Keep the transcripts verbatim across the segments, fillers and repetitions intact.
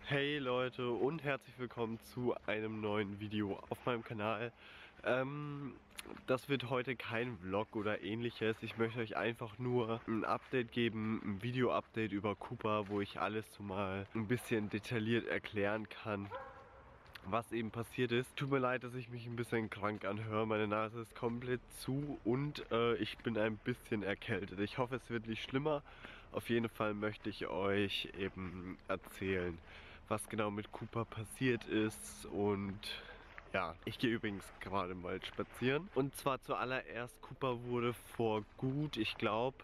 Hey Leute und herzlich willkommen zu einem neuen Video auf meinem Kanal. Ähm, das wird heute kein Vlog oder ähnliches. Ich möchte euch einfach nur ein Update geben, ein Video-Update über Cooper, wo ich alles so mal ein bisschen detailliert erklären kann, was eben passiert ist. Tut mir leid, dass ich mich ein bisschen krank anhöre. Meine Nase ist komplett zu und äh, ich bin ein bisschen erkältet. Ich hoffe, es wird nicht schlimmer. Auf jeden Fall möchte ich euch eben erzählen, was genau mit Cooper passiert ist. Und ja, ich gehe übrigens gerade mal spazieren. Und zwar zuallererst, Cooper wurde vor gut, ich glaube,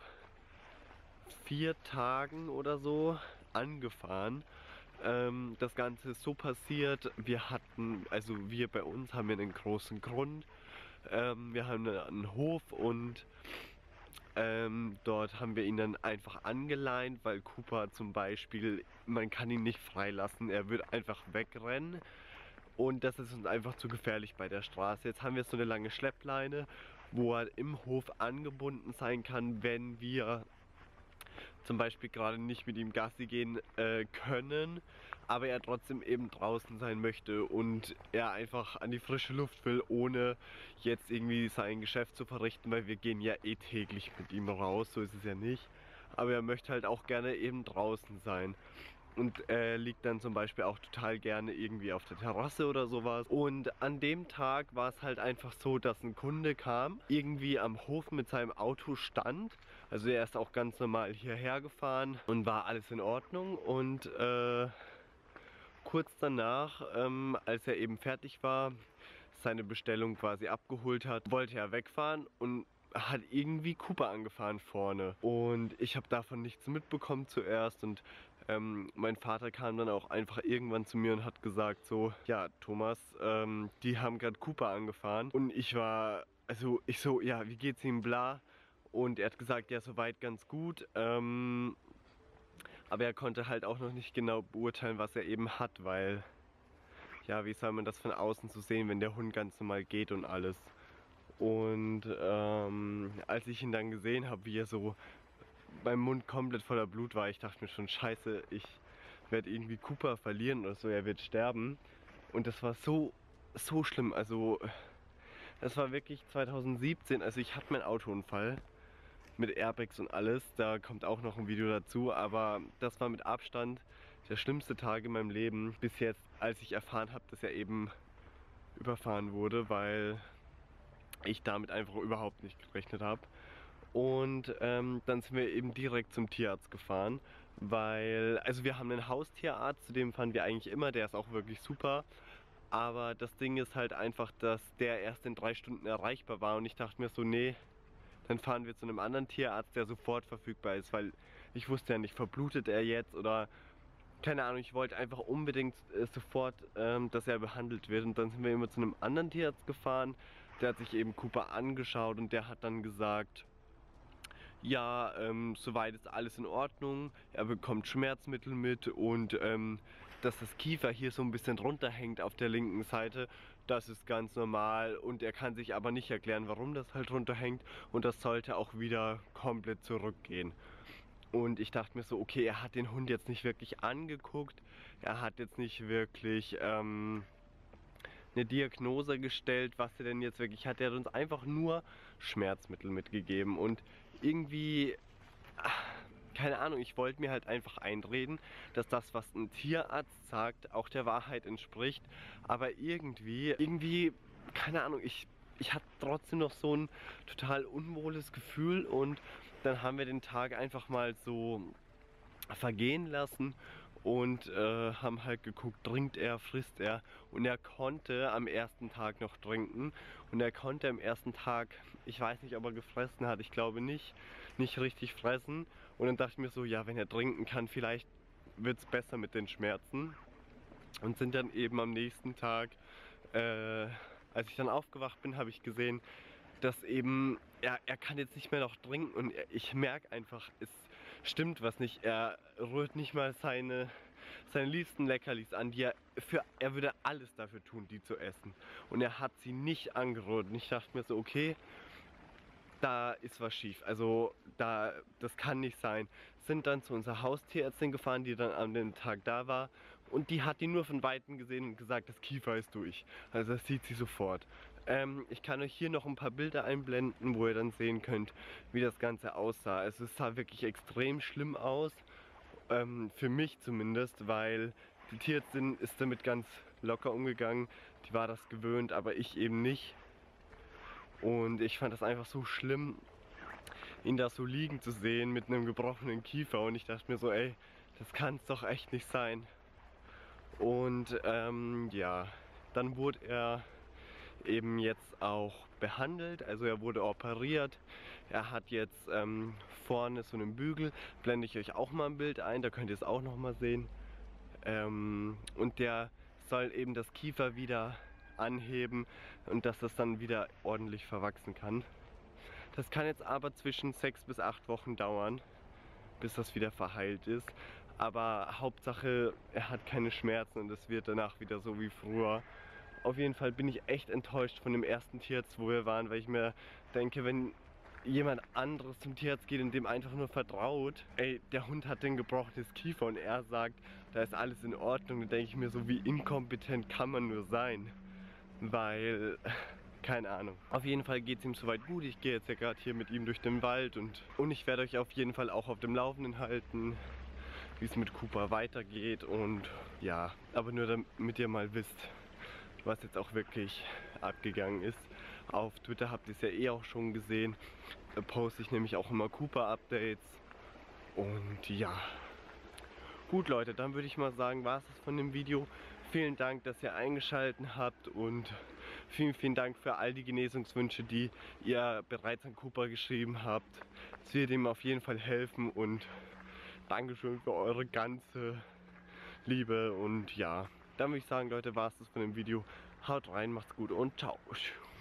vier Tagen oder so angefahren. Ähm, das Ganze ist so passiert, wir hatten, also wir bei uns haben ja einen großen Grund. Ähm, wir haben einen Hof und ähm, dort haben wir ihn dann einfach angeleint, weil Cooper zum Beispiel, man kann ihn nicht freilassen, er wird einfach wegrennen. Und das ist uns einfach zu gefährlich bei der Straße. Jetzt haben wir so eine lange Schleppleine, wo er im Hof angebunden sein kann, wenn wir zum Beispiel gerade nicht mit ihm Gassi gehen äh, können, aber er trotzdem eben draußen sein möchte und er einfach an die frische Luft will, ohne jetzt irgendwie sein Geschäft zu verrichten, weil wir gehen ja eh täglich mit ihm raus, so ist es ja nicht. Aber er möchte halt auch gerne eben draußen sein. Und er liegt dann zum Beispiel auch total gerne irgendwie auf der Terrasse oder sowas. Und an dem Tag war es halt einfach so, dass ein Kunde kam, irgendwie am Hof mit seinem Auto stand. Also er ist auch ganz normal hierher gefahren und war alles in Ordnung. Und äh, kurz danach, ähm, als er eben fertig war, seine Bestellung quasi abgeholt hat, wollte er wegfahren und hat irgendwie Cooper angefahren vorne. Und ich habe davon nichts mitbekommen zuerst und ähm, mein Vater kam dann auch einfach irgendwann zu mir und hat gesagt so, ja Thomas, ähm, die haben gerade Cooper angefahren. Und ich war, also ich so, ja wie geht's ihm, bla. Und er hat gesagt, ja soweit ganz gut. Ähm, aber er konnte halt auch noch nicht genau beurteilen, was er eben hat, weil, ja, wie soll man das von außen so sehen, wenn der Hund ganz normal geht und alles. Und ähm, als ich ihn dann gesehen habe, wie er so beim Mund komplett voller Blut war, ich dachte mir schon, scheiße, ich werde irgendwie Cooper verlieren oder so, er wird sterben. Und das war so, so schlimm, also das war wirklich zweitausendsiebzehn, also ich hatte meinen Autounfall mit Airbags und alles, da kommt auch noch ein Video dazu, aber das war mit Abstand der schlimmste Tag in meinem Leben bis jetzt, als ich erfahren habe, dass er eben überfahren wurde, weil ich damit einfach überhaupt nicht gerechnet habe. Und ähm, dann sind wir eben direkt zum Tierarzt gefahren, weil, also wir haben einen Haustierarzt, zu dem fahren wir eigentlich immer, der ist auch wirklich super. Aber das Ding ist halt einfach, dass der erst in drei Stunden erreichbar war und ich dachte mir so, nee, dann fahren wir zu einem anderen Tierarzt, der sofort verfügbar ist, weil ich wusste ja nicht, verblutet er jetzt oder keine Ahnung, ich wollte einfach unbedingt äh, sofort, ähm, dass er behandelt wird. Und dann sind wir immer zu einem anderen Tierarzt gefahren, der hat sich eben Cooper angeschaut und der hat dann gesagt, ja, ähm, soweit ist alles in Ordnung, er bekommt Schmerzmittel mit und ähm, dass das Kiefer hier so ein bisschen drunter hängt auf der linken Seite, das ist ganz normal und er kann sich aber nicht erklären, warum das halt drunter hängt und das sollte auch wieder komplett zurückgehen. Und ich dachte mir so, okay, er hat den Hund jetzt nicht wirklich angeguckt, er hat jetzt nicht wirklich ähm, eine Diagnose gestellt, was er denn jetzt wirklich hat. Er hat uns einfach nur Schmerzmittel mitgegeben und irgendwie, ach, keine Ahnung, ich wollte mir halt einfach einreden, dass das, was ein Tierarzt sagt, auch der Wahrheit entspricht. Aber irgendwie, irgendwie, keine Ahnung, ich ich hatte trotzdem noch so ein total unwohles Gefühl und dann haben wir den Tag einfach mal so vergehen lassen und äh, haben halt geguckt, trinkt er, frisst er und er konnte am ersten Tag noch trinken und er konnte am ersten Tag, ich weiß nicht, ob er gefressen hat, ich glaube nicht, nicht richtig fressen und dann dachte ich mir so, ja, wenn er trinken kann, vielleicht wird es besser mit den Schmerzen und sind dann eben am nächsten Tag, äh, als ich dann aufgewacht bin, habe ich gesehen, dass eben, er, er kann jetzt nicht mehr noch trinken und er, ich merke einfach, es stimmt was nicht. Er rührt nicht mal seine, seine liebsten Leckerlis an, die er, für, er würde alles dafür tun, die zu essen. Und er hat sie nicht angerührt und ich dachte mir so, okay, da ist was schief, also da, das kann nicht sein. Sind dann zu unserer Haustierärztin gefahren, die dann an dem Tag da war Und die hat ihn nur von Weitem gesehen und gesagt, das Kiefer ist durch. Also das sieht sie sofort. Ähm, ich kann euch hier noch ein paar Bilder einblenden, wo ihr dann sehen könnt, wie das Ganze aussah. Also es sah wirklich extrem schlimm aus, ähm, für mich zumindest, weil die Tierärztin ist damit ganz locker umgegangen. Die war das gewöhnt, aber ich eben nicht. Und ich fand das einfach so schlimm, ihn da so liegen zu sehen mit einem gebrochenen Kiefer. Und ich dachte mir so, ey, das kann es doch echt nicht sein. Und ähm, ja, dann wurde er eben jetzt auch behandelt, also er wurde operiert. Er hat jetzt ähm, vorne so einen Bügel, blende ich euch auch mal ein Bild ein, da könnt ihr es auch noch mal sehen. Ähm, und der soll eben das Kiefer wieder anheben und dass das dann wieder ordentlich verwachsen kann. Das kann jetzt aber zwischen sechs bis acht Wochen dauern, bis das wieder verheilt ist. Aber Hauptsache, er hat keine Schmerzen und es wird danach wieder so wie früher. Auf jeden Fall bin ich echt enttäuscht von dem ersten Tierarzt, wo wir waren, weil ich mir denke, wenn jemand anderes zum Tierarzt geht und dem einfach nur vertraut, ey, der Hund hat ein gebrochenes Kiefer und er sagt, da ist alles in Ordnung, dann denke ich mir so, wie inkompetent kann man nur sein? Weil, keine Ahnung. Auf jeden Fall geht es ihm soweit gut. Ich gehe jetzt ja gerade hier mit ihm durch den Wald und, und ich werde euch auf jeden Fall auch auf dem Laufenden halten, wie es mit Cooper weitergeht und ja, aber nur damit ihr mal wisst, was jetzt auch wirklich abgegangen ist. Auf Twitter habt ihr es ja eh auch schon gesehen. Da poste ich nämlich auch immer Cooper-Updates. Und ja. Gut Leute, dann würde ich mal sagen, war es das von dem Video. Vielen Dank, dass ihr eingeschaltet habt und vielen, vielen Dank für all die Genesungswünsche, die ihr bereits an Cooper geschrieben habt. Es wird ihm auf jeden Fall helfen und Dankeschön für eure ganze Liebe und ja. Dann würde ich sagen, Leute, war es das von dem Video. Haut rein, macht's gut und ciao.